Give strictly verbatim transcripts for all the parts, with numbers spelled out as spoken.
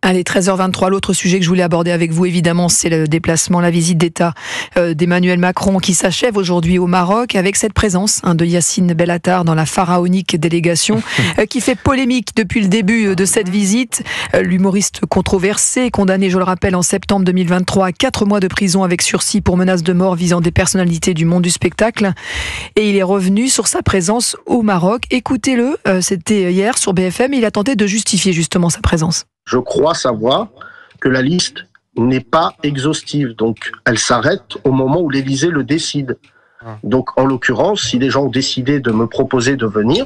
Allez, treize heures vingt-trois, l'autre sujet que je voulais aborder avec vous, évidemment, c'est le déplacement, la visite d'État euh, d'Emmanuel Macron qui s'achève aujourd'hui au Maroc avec cette présence hein, de Yacine Bellatar dans la pharaonique délégation euh, qui fait polémique depuis le début de cette visite. Euh, l'humoriste controversé, condamné, je le rappelle, en septembre deux mille vingt-trois à quatre mois de prison avec sursis pour menaces de mort visant des personnalités du monde du spectacle. Et il est revenu sur sa présence au Maroc. Écoutez-le, euh, c'était hier sur B F M, il a tenté de justifier justement sa présence. Je crois savoir que la liste n'est pas exhaustive, donc elle s'arrête au moment où l'Élysée le décide. Donc en l'occurrence, si les gens ont décidé de me proposer de venir,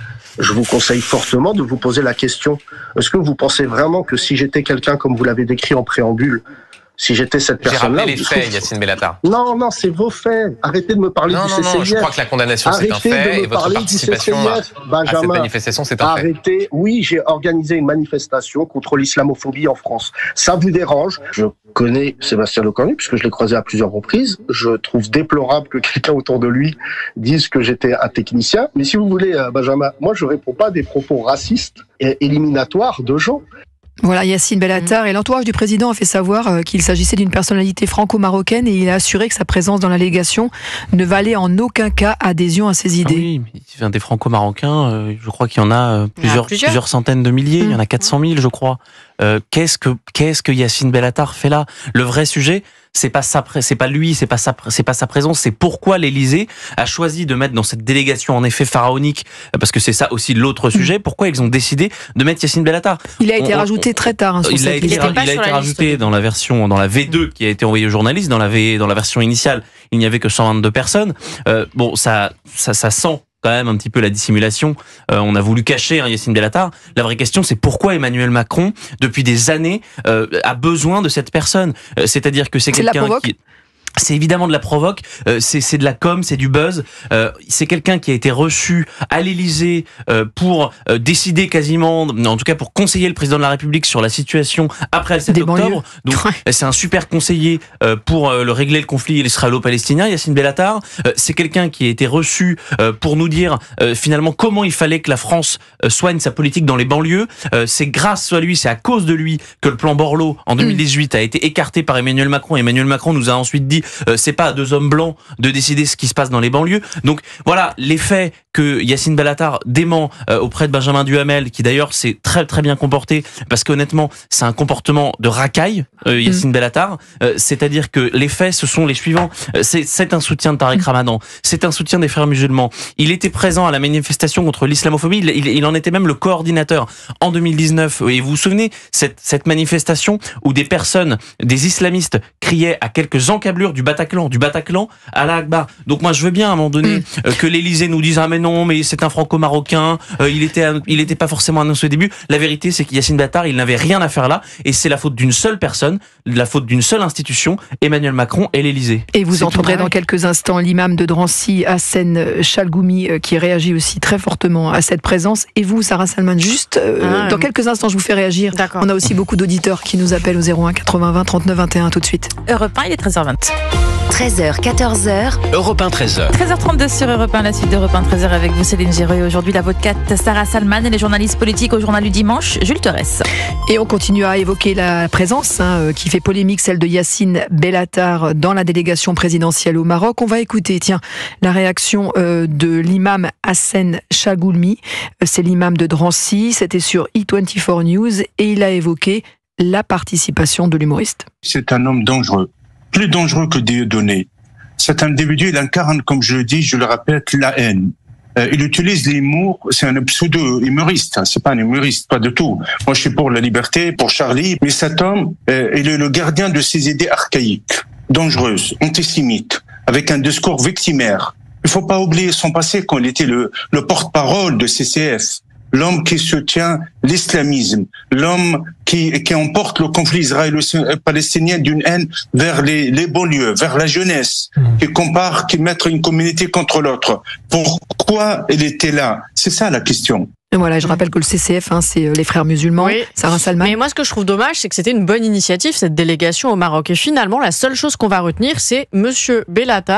je vous conseille fortement de vous poser la question, est-ce que vous pensez vraiment que si j'étais quelqu'un comme vous l'avez décrit en préambule, si j'étais cette personne-là... J'ai rappelé les faits, trouve... Yacine Bellatar. Non, non, c'est vos faits. Arrêtez de me parler non, du non, C C I F. Non, je crois que la condamnation, c'est un fait, et votre participation à, à cette manifestation, c'est un fait. Arrêtez. Oui, j'ai organisé une manifestation contre l'islamophobie en France. Ça vous dérange? Je connais Sébastien Lecornu, puisque je l'ai croisé à plusieurs reprises. Je trouve déplorable que quelqu'un autour de lui dise que j'étais un technicien. Mais si vous voulez, Benjamin, moi, je réponds pas à des propos racistes et éliminatoires de gens. Voilà, Yacine Bellatar. Et l'entourage du président a fait savoir qu'il s'agissait d'une personnalité franco-marocaine et il a assuré que sa présence dans la délégation ne valait en aucun cas adhésion à ses idées. Ah oui, il vient des franco-marocains, euh, je crois qu'il y en a plusieurs, plusieurs. plusieurs centaines de milliers, mmh. il y en a quatre cent mille, je crois. Euh, qu'est-ce que qu'est-ce que Yacine Bellatar fait là? Le vrai sujet, c'est pas sa, c'est pas lui, c'est pas sa, c'est pas sa présence, c'est pourquoi l'Élysée a choisi de mettre dans cette délégation en effet pharaonique, parce que c'est ça aussi l'autre sujet. Pourquoi ils ont décidé de mettre Yacine Bellatar? Il a été on, rajouté on, très tard. Hein, sur il, a été, il, il a été rajouté dans la version, dans la V deux qui a été envoyée aux journalistes. Dans la V, dans la version initiale, il n'y avait que cent vingt-deux personnes. Euh, bon, ça, ça, ça sent quand même un petit peu la dissimulation. Euh, on a voulu cacher hein, Yacine Bellatar. La vraie question, c'est pourquoi Emmanuel Macron, depuis des années, euh, a besoin de cette personne. Euh, c'est-à-dire que c'est, c'est quelqu'un qui... C'est évidemment de la provoque, euh, c'est, c'est de la com, c'est du buzz. Euh, c'est quelqu'un qui a été reçu à l'Élysée euh, pour euh, décider quasiment, en tout cas pour conseiller le président de la République sur la situation après le sept octobre. Donc ouais. C'est un super conseiller euh, pour euh, le régler le conflit israélo-palestinien, Yacine Bellatar. Euh, c'est quelqu'un qui a été reçu euh, pour nous dire euh, finalement comment il fallait que la France euh, soigne sa politique dans les banlieues. Euh, c'est grâce à lui, c'est à cause de lui que le plan Borloo en deux mille dix-huit mmh. a été écarté par Emmanuel Macron. Emmanuel Macron nous a ensuite dit Euh, c'est pas à deux hommes blancs de décider ce qui se passe dans les banlieues. Donc voilà, les faits que Yacine Bellatar dément euh, auprès de Benjamin Duhamel, qui d'ailleurs s'est très très bien comporté, parce qu'honnêtement, c'est un comportement de racaille, euh, Yacine mmh. Bellatar. Euh, c'est-à-dire que les faits, ce sont les suivants. Euh, c'est, c'est un soutien de Tariq mmh. Ramadan, c'est un soutien des frères musulmans. Il était présent à la manifestation contre l'islamophobie, il, il, il en était même le coordinateur en deux mille dix-neuf. Et vous vous souvenez, cette, cette manifestation où des personnes, des islamistes, criaient à quelques encablures du Bataclan, du Bataclan à la Akbar. Donc moi je veux bien à un moment donné mmh. euh, que l'Élysée nous dise ah mais non mais c'est un franco-marocain, euh, il était il était pas forcément annoncé au début. La vérité c'est que Yacine Bellatar il n'avait rien à faire là et c'est la faute d'une seule personne, la faute d'une seule institution, Emmanuel Macron et l'Élysée. Et vous c'est entendrez dans quelques instants l'imam de Drancy, Hassen Chalgoumi, euh, qui réagit aussi très fortement à cette présence. Et vous Sarah Salman, juste euh, ah, dans quelques instants je vous fais réagir. D'accord. On a aussi beaucoup d'auditeurs qui nous appellent au zéro un quatre-vingts vingt trente-neuf vingt et un tout de suite. Europe un, il est treize heures vingt. treize heures, quatorze heures. Europe un, treize heures. treize heures trente-deux sur Europe un, la suite d'Europe un, treize heures avec vous, Céline Giraud. Et aujourd'hui, l'avocate Sarah Salman et les journalistes politiques au journal du dimanche, Jules Torres. Et on continue à évoquer la présence hein, qui fait polémique, celle de Yacine Bellatar dans la délégation présidentielle au Maroc. On va écouter, tiens, la réaction euh, de l'imam Hassen Chalgoumi. C'est l'imam de Drancy. C'était sur E vingt-quatre News et il a évoqué la participation de l'humoriste. C'est un homme dangereux. Plus dangereux que Dieudonné. Cet individu, il incarne, comme je le dis, je le répète, la haine. Euh, il utilise l'humour, c'est un pseudo-humoriste, hein, c'est pas un humoriste, pas du tout. Moi, je suis pour la liberté, pour Charlie, mais cet homme, euh, il est le gardien de ses idées archaïques, dangereuses, antisémites, avec un discours victimaire. Il faut pas oublier son passé quand il était le, le porte-parole de C C F. L'homme qui soutient l'islamisme, l'homme qui, qui emporte le conflit israélo-palestinien d'une haine vers les, les banlieues, vers la jeunesse, mmh. qui compare, qui met une communauté contre l'autre. Pourquoi il était là? C'est ça la question. Et voilà, je rappelle que le C C F, hein, c'est les frères musulmans. Oui. Sarah Salman. Mais moi, ce que je trouve dommage, c'est que c'était une bonne initiative, cette délégation au Maroc. Et finalement, la seule chose qu'on va retenir, c'est Monsieur Bellatar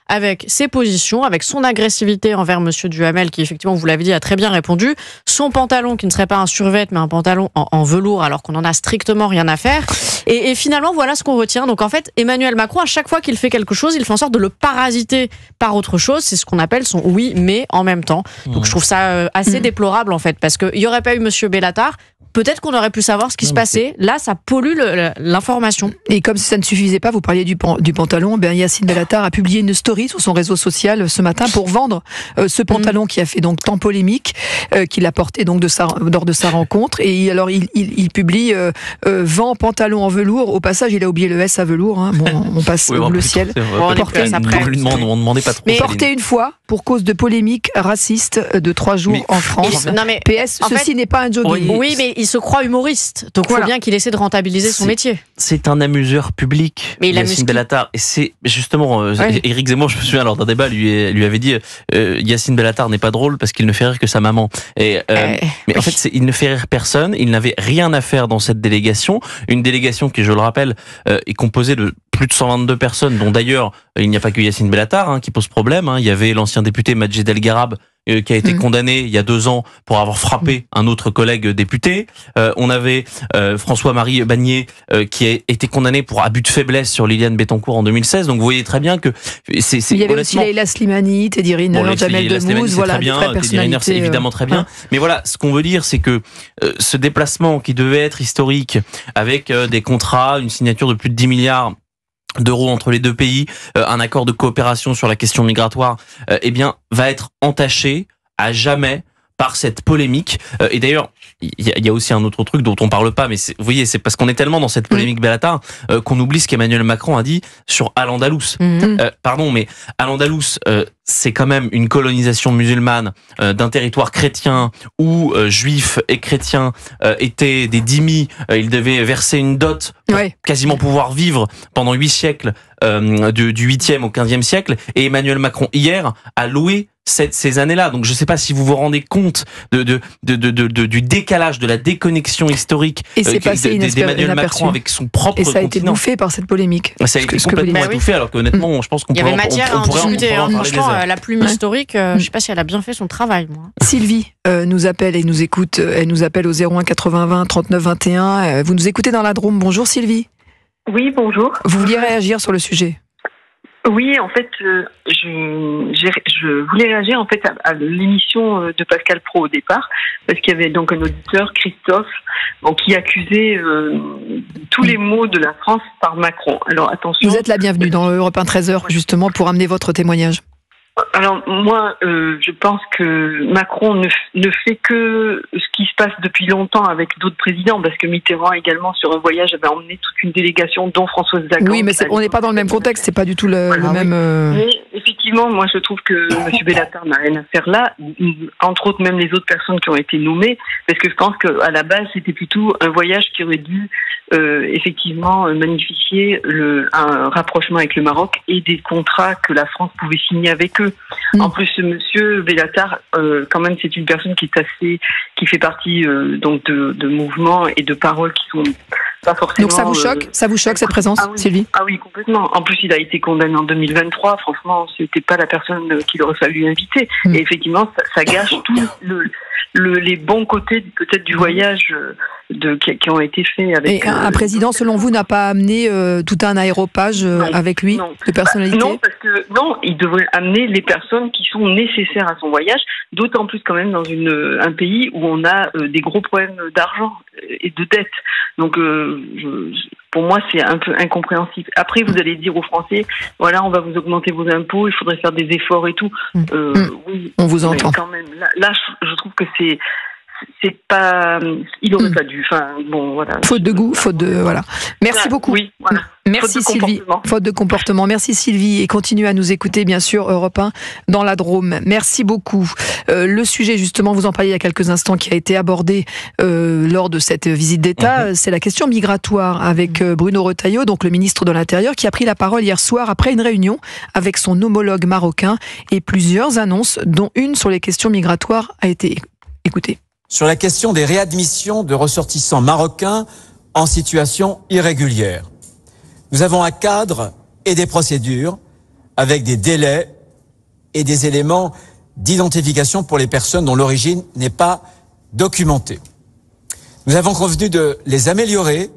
avec ses positions, avec son agressivité envers Monsieur Duhamel, qui effectivement, vous l'avez dit, a très bien répondu, son pantalon qui ne serait pas un survêt, mais un pantalon en, en velours, alors qu'on en a strictement rien à faire. Et, et finalement, voilà ce qu'on retient. Donc en fait, Emmanuel Macron, à chaque fois qu'il fait quelque chose, il fait en sorte de le parasiter par autre chose. C'est ce qu'on appelle son oui, mais en même temps. Donc je trouve ça euh, assez mmh. déplorable en fait, parce qu'il n'y aurait pas eu Monsieur Bellatar, peut-être qu'on aurait pu savoir ce qui non, se passait. Là, ça pollue le, l'information. Et comme si ça ne suffisait pas, vous parliez du, pan, du pantalon, ben Yacine Bellatar a publié une story sur son réseau social ce matin pour vendre euh, ce pantalon mmh. qui a fait donc tant polémique, euh, qu'il a porté donc de sa, lors de sa rencontre. Et alors, il, il, il publie euh, euh, vend pantalon en velours. Au passage, il a oublié le S à velours. Hein. Bon, on passe oui, au bleu ciel. On porter on demandait pas trop. Mais porté une fois pour cause de polémique raciste de trois jours mais, en France. Non mais, P S, ceci fait, n'est pas un jogging. Oui, mais il se croit humoriste, donc il voilà. faut bien qu'il essaie de rentabiliser son c'est, métier. C'est un amuseur public, mais Yacine Bellatar. Et c'est justement, euh, ouais. Éric Zemmour, je me souviens, lors d'un débat, lui, lui avait dit euh, Yacine Bellatar n'est pas drôle parce qu'il ne fait rire que sa maman. Et, euh, euh, mais oui. en fait, c'est, il ne fait rire personne, il n'avait rien à faire dans cette délégation. Une délégation qui, je le rappelle, euh, est composée de plus de cent vingt-deux personnes, dont d'ailleurs, il n'y a pas que Yacine Bellatar hein, qui pose problème. Hein. Il y avait l'ancien député Majid El Garab, euh, qui a été mmh. condamné il y a deux ans pour avoir frappé mmh. un autre collègue député. Euh, on avait euh, François-Marie Bagné, euh, qui a été condamné pour abus de faiblesse sur Liliane Bettencourt en deux mille seize. Donc vous voyez très bien que c'est... c'est il y avait aussi Leïla Slimani, Teddy Riner, bon, Jamel Debbouze, voilà, très bien, Teddy Riner, c'est évidemment très bien. Euh, Mais voilà, ce qu'on veut dire, c'est que euh, ce déplacement qui devait être historique, avec euh, des contrats, une signature de plus de dix milliards d'euros entre les deux pays, euh, un accord de coopération sur la question migratoire, euh, eh bien, va être entaché à jamais par cette polémique. Euh, et d'ailleurs, il y, y a aussi un autre truc dont on parle pas, mais vous voyez, c'est parce qu'on est tellement dans cette polémique Bellatar euh, qu'on oublie ce qu'Emmanuel Macron a dit sur Al-Andalus. Mmh. Euh, pardon, mais Al-Andalus, euh, c'est quand même une colonisation musulmane euh, d'un territoire chrétien où euh, juifs et chrétiens euh, étaient des dhimmis. Euh, ils devaient verser une dot pour ouais. quasiment pouvoir vivre pendant huit siècles, euh, du, du huitième au quinzième siècle. Et Emmanuel Macron, hier, a loué cette, ces années-là. Donc je ne sais pas si vous vous rendez compte de, de, de, de, de, de, du décalage, de la déconnexion historique et c'est euh, passé de, d'Emmanuel Macron avec son propre continent. Et ça a été bouffé par cette polémique. Ça a été complètement étouffé, alors qu'honnêtement, je pense qu'on pourrait en parler. Il y avait matière à en discuter. Franchement, la plume ouais. historique, euh, je ne sais pas si elle a bien fait son travail, moi. Sylvie euh, nous appelle et nous écoute. Elle nous appelle au zéro un quatre-vingts vingt trente-neuf vingt et un. Vous nous écoutez dans la Drôme. Bonjour Sylvie. Oui, bonjour. Vous vouliez réagir sur le sujet ? Oui, en fait, euh, je, je voulais réagir en fait à, à l'émission de Pascal Praud au départ, parce qu'il y avait donc un auditeur, Christophe, bon, qui accusait euh, tous les maux de la France par Macron. Alors attention. Vous êtes la bienvenue dans Europe un treize heures justement pour amener votre témoignage. Alors moi, euh, je pense que Macron ne, ne fait que ce qui se passe depuis longtemps avec d'autres présidents, parce que Mitterrand également sur un voyage avait emmené toute une délégation, dont Françoise Zagan. Oui, mais c'est, on n'est pas dans le même contexte, c'est pas du tout le, voilà, le même. Euh... Mais effectivement, moi je trouve que M. Bellatar n'a rien à faire là, entre autres même les autres personnes qui ont été nommées, parce que je pense qu'à la base c'était plutôt un voyage qui aurait dû euh, effectivement magnifier le, un rapprochement avec le Maroc et des contrats que la France pouvait signer avec eux. Mmh. En plus, Monsieur Bellatar, euh, quand même, c'est une personne qui est assez, qui fait partie euh, donc de, de mouvements et de paroles qui sont pas forcément. Donc ça vous choque, euh, ça vous choque cette présence, ah oui, Sylvie ? Ah oui, complètement. En plus, il a été condamné en deux mille vingt-trois. Franchement, c'était pas la personne qu'il aurait fallu inviter. Mmh. Et effectivement, ça, ça gâche tout le, le, les bons côtés peut-être du voyage de, qui, qui ont été faits avec. Et un euh, président, selon vous, n'a pas amené euh, tout un aéropage euh, non, avec lui non. de personnalité ? Non, parce que non, il devrait amener les personnes qui sont nécessaires à son voyage, d'autant plus quand même dans une, un pays où on a euh, des gros problèmes d'argent et de dette. Donc, euh, je, pour moi, c'est un peu incompréhensible. Après, vous allez dire aux Français, voilà, on va vous augmenter vos impôts, il faudrait faire des efforts et tout. Euh, mmh. Oui, on vous entend. Quand même, là, là je, je trouve que c'est c'est pas, il aurait mmh. pas dû. Enfin, bon, voilà. Faute de goût, faute de, voilà. Merci voilà, beaucoup. Oui, voilà. Merci faute Sylvie. Faute de comportement. Merci Sylvie et continuez à nous écouter, bien sûr, Europe un dans la Drôme. Merci beaucoup. Euh, le sujet, justement, vous en parliez il y a quelques instants, qui a été abordé euh, lors de cette visite d'État, mmh. c'est la question migratoire avec euh, Bruno Retailleau, donc le ministre de l'Intérieur, qui a pris la parole hier soir après une réunion avec son homologue marocain et plusieurs annonces, dont une sur les questions migratoires a été écoutée. Sur la question des réadmissions de ressortissants marocains en situation irrégulière. Nous avons un cadre et des procédures avec des délais et des éléments d'identification pour les personnes dont l'origine n'est pas documentée. Nous avons convenu de les améliorer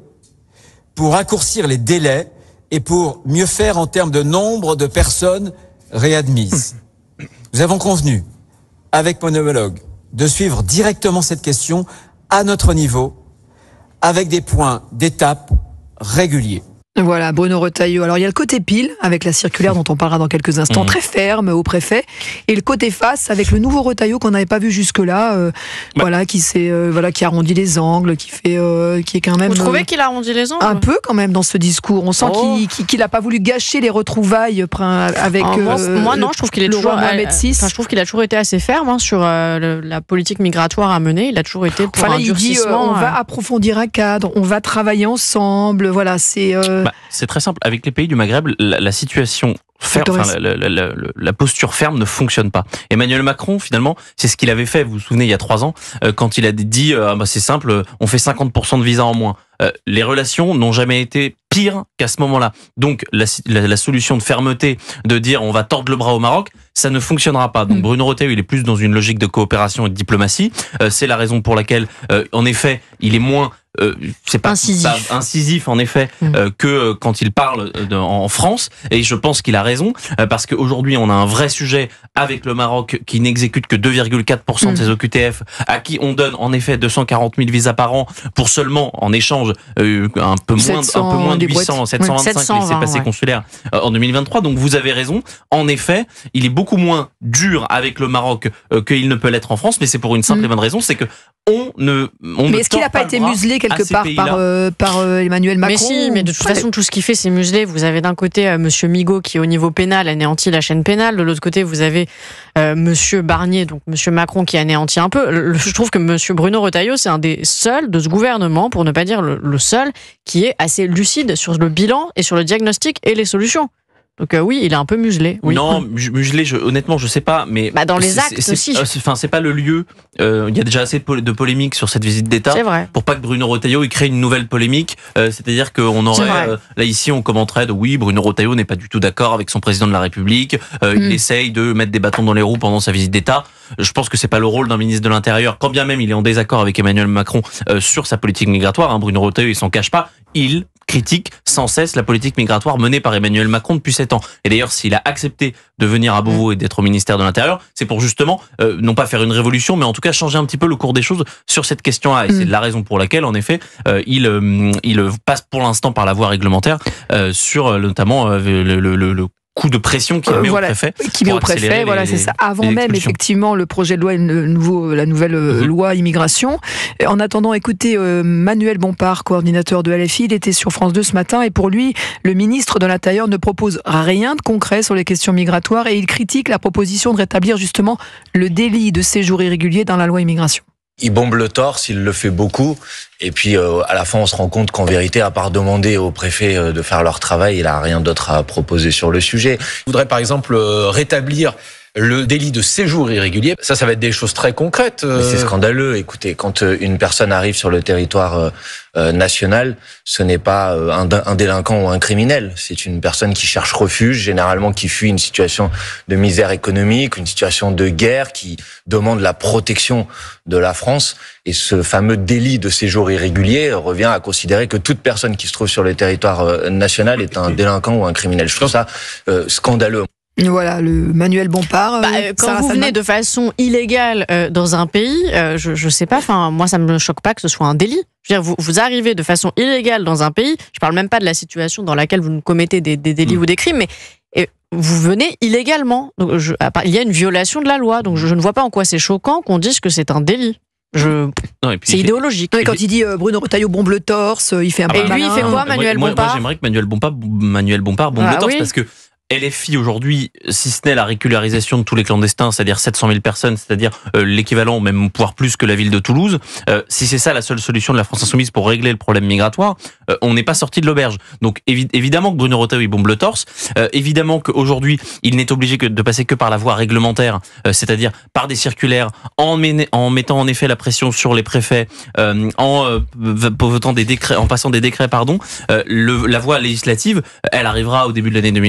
pour raccourcir les délais et pour mieux faire en termes de nombre de personnes réadmises. Nous avons convenu, avec mon homologue, de suivre directement cette question à notre niveau, avec des points d'étape réguliers. Voilà, Bruno Retailleau. Alors, il y a le côté pile, avec la circulaire dont on parlera dans quelques instants, mmh. très ferme au préfet, et le côté face, avec le nouveau Retailleau qu'on n'avait pas vu jusque-là, euh, bah. voilà, qui s'est, euh, voilà, qui arrondit les angles, qui fait, euh, qui est quand même. Vous trouvez euh, qu'il arrondit les angles? Un peu, quand même, dans ce discours. On sent oh. qu'il, qu'il a pas voulu gâcher les retrouvailles avec. Oh, moi, euh, moi, non, je trouve qu'il est toujours. Mohamed six. Enfin, je trouve qu'il a toujours été assez ferme hein, sur euh, le, la politique migratoire à mener. Il a toujours été pour enfin, un là, durcissement. Il dit, euh, on euh... va approfondir un cadre, on va travailler ensemble. Voilà, c'est. Euh... Bah, c'est très simple. Avec les pays du Maghreb, la, la situation ferme, enfin, la, la, la, la posture ferme ne fonctionne pas. Emmanuel Macron, finalement, c'est ce qu'il avait fait, vous vous souvenez, il y a trois ans, euh, quand il a dit euh, bah, c'est simple, on fait cinquante pour cent de visas en moins. Euh, les relations n'ont jamais été pires qu'à ce moment-là. Donc la, la, la solution de fermeté, de dire on va tordre le bras au Maroc, ça ne fonctionnera pas. Donc Bruno Retailleau, il est plus dans une logique de coopération et de diplomatie. Euh, c'est la raison pour laquelle, euh, en effet, il est moins Euh, c'est pas incisif, pas incisif en effet mmh. euh, que euh, quand il parle de, en France, et je pense qu'il a raison euh, parce qu'aujourd'hui on a un vrai sujet avec le Maroc qui n'exécute que deux virgule quatre pour cent mmh. de ses O Q T F, à qui on donne en effet deux cent quarante mille visas par an pour seulement en échange euh, un peu moins sept cents, un peu moins de huit cents, sept cent vingt-cinq oui, laissés-passer ouais. consulaires euh, en deux mille vingt-trois. Donc vous avez raison, en effet il est beaucoup moins dur avec le Maroc euh, qu'il ne peut l'être en France, mais c'est pour une simple mmh. et bonne raison, c'est que on ne on mais ne est-ce qu'il n'a pas été muselé quelque part par, euh, par euh, Emmanuel Macron? Mais si, mais de toute façon, tout ce qu'il fait, c'est muselé. Vous avez d'un côté euh, Monsieur Migaud qui, au niveau pénal, anéantit la chaîne pénale. De l'autre côté, vous avez euh, Monsieur Barnier, donc Monsieur Macron, qui anéantit un peu. Le, je trouve que Monsieur Bruno Retailleau, c'est un des seuls de ce gouvernement, pour ne pas dire le, le seul, qui est assez lucide sur le bilan et sur le diagnostic et les solutions. Donc euh, oui, il est un peu muselé. Oui. Non, muselé, je, honnêtement, je sais pas, mais bah dans les actes c'est, aussi. Enfin, c'est, c'est pas le lieu. Il euh, y a déjà assez de, pol- de polémiques sur cette visite d'État. C'est vrai. Pour pas que Bruno Retailleau il crée une nouvelle polémique. Euh, c'est-à-dire qu'on aurait euh, là ici, on commenterait de oui, Bruno Retailleau n'est pas du tout d'accord avec son président de la République. Euh, mm. Il essaye de mettre des bâtons dans les roues pendant sa visite d'État. Je pense que c'est pas le rôle d'un ministre de l'Intérieur, quand bien même il est en désaccord avec Emmanuel Macron euh, sur sa politique migratoire. Hein, Bruno Retailleau, il s'en cache pas. Il critique sans cesse la politique migratoire menée par Emmanuel Macron depuis sept ans. Et d'ailleurs, s'il a accepté de venir à Beauvau et d'être au ministère de l'Intérieur, c'est pour justement, euh, non pas faire une révolution, mais en tout cas changer un petit peu le cours des choses sur cette question-là. Et mmh. c'est la raison pour laquelle, en effet, euh, il, euh, il passe pour l'instant par la voie réglementaire euh, sur notamment euh, le, le, le, le coup de pression qu'il met euh, voilà, au préfet. Qui met au préfet, voilà, les, c'est ça. Avant même, effectivement, le projet de loi, le nouveau, la nouvelle mmh. loi immigration. En attendant, écoutez, euh, Manuel Bompard, coordinateur de L F I, il était sur France deux ce matin, et pour lui, le ministre de l'Intérieur ne propose rien de concret sur les questions migratoires, et il critique la proposition de rétablir justement le délit de séjour irrégulier dans la loi immigration. Il bombe le torse, il le fait beaucoup. Et puis, euh, à la fin, on se rend compte qu'en vérité, à part demander aux préfets euh, de faire leur travail, il n'a rien d'autre à proposer sur le sujet. Je voudrais, par exemple, euh, rétablir le délit de séjour irrégulier. Ça, ça va être des choses très concrètes. Mais c'est scandaleux. Écoutez, quand une personne arrive sur le territoire euh, national, ce n'est pas un, un délinquant ou un criminel. C'est une personne qui cherche refuge, généralement qui fuit une situation de misère économique, une situation de guerre, qui demande la protection de la France. Et ce fameux délit de séjour irrégulier revient à considérer que toute personne qui se trouve sur le territoire national est un délinquant ou un criminel. Je trouve ça euh, scandaleux. Voilà, le Manuel Bompard. Bah, euh, quand Sarah vous Salman. venez de façon illégale euh, dans un pays, euh, je, je sais pas, enfin, moi ça me choque pas que ce soit un délit. Je veux dire, vous, vous arrivez de façon illégale dans un pays, je parle même pas de la situation dans laquelle vous commettez des, des délits mmh. ou des crimes, mais et, vous venez illégalement. Donc, je, il y a une violation de la loi, donc je, je ne vois pas en quoi c'est choquant qu'on dise que c'est un délit. Je... Non, c'est idéologique. Non, quand il dit euh, Bruno Retailleau bombe le torse, il fait un ah peu bah, Et lui, il fait quoi, Manuel moi, Bompard moi, j'aimerais que Manuel Bompard, Manuel Bompard bombe ah, le torse, oui. parce que L F I aujourd'hui, si ce n'est la régularisation de tous les clandestins, c'est-à-dire sept cent mille personnes, c'est-à-dire euh, l'équivalent, même voire plus que la ville de Toulouse, euh, si c'est ça la seule solution de la France Insoumise pour régler le problème migratoire, euh, on n'est pas sorti de l'auberge. Donc évi- évidemment que Bruno Retailleau il bombe le torse, euh, évidemment qu'aujourd'hui il n'est obligé que de passer que par la voie réglementaire, euh, c'est-à-dire par des circulaires, en, mé- en mettant en effet la pression sur les préfets, euh, en euh, votant des décrets, en passant des décrets, pardon. Euh, le, la voie législative, elle arrivera au début de l'année deux mille vingt-cinq.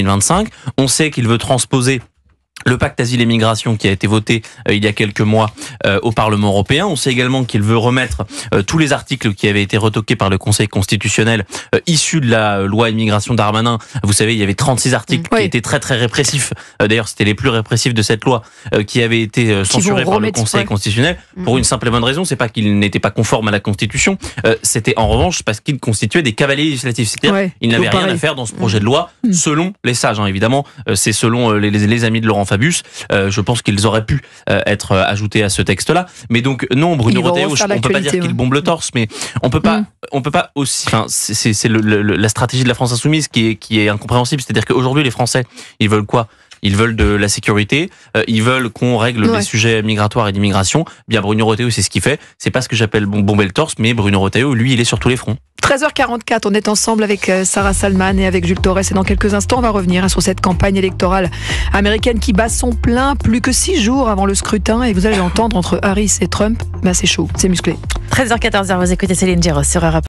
On sait qu'il veut transposer le pacte asile et migration qui a été voté euh, il y a quelques mois euh, au Parlement européen. On sait également qu'il veut remettre euh, tous les articles qui avaient été retoqués par le Conseil constitutionnel euh, issus de la euh, loi immigration Darmanin. Vous savez, il y avait trente-six articles oui. qui étaient très très répressifs. Euh, D'ailleurs, c'était les plus répressifs de cette loi euh, qui avaient été euh, censurés par remettre, le Conseil ouais. constitutionnel pour mmh. une simple et bonne raison, c'est pas qu'il n'était pas conforme à la Constitution, euh, c'était en revanche parce qu'il constituait des cavaliers législatifs. C'est-à-dire ouais, il n'avait rien pareil. à faire dans ce projet de loi, mmh. selon les sages, hein, évidemment. Euh, c'est selon euh, les, les amis de Laurent Fabius. Euh, je pense qu'ils auraient pu euh, être ajoutés à ce texte-là. Mais donc non, Bruno Retailleau, on peut pas dire qu'il bombe le torse, mais on peut pas, mmh. on peut pas aussi. Enfin, c'est, c'est le, le, la stratégie de la France insoumise qui est qui est incompréhensible. C'est-à-dire qu'aujourd'hui, les Français, ils veulent quoi? Ils veulent de la sécurité, euh, ils veulent qu'on règle ouais. les sujets migratoires et d'immigration. Bien, Bruno Retailleau, c'est ce qu'il fait. C'est pas ce que j'appelle bomber le torse, mais Bruno Retailleau, lui, il est sur tous les fronts. treize heures quarante-quatre, on est ensemble avec Sarah Salman et avec Jules Torres. Et dans quelques instants, on va revenir sur cette campagne électorale américaine qui bat son plein plus que six jours avant le scrutin. Et vous allez l'entendre, entre Harris et Trump, ben c'est chaud, c'est musclé. treize heures quatorze, vous écoutez Céline Giraud sur Europe.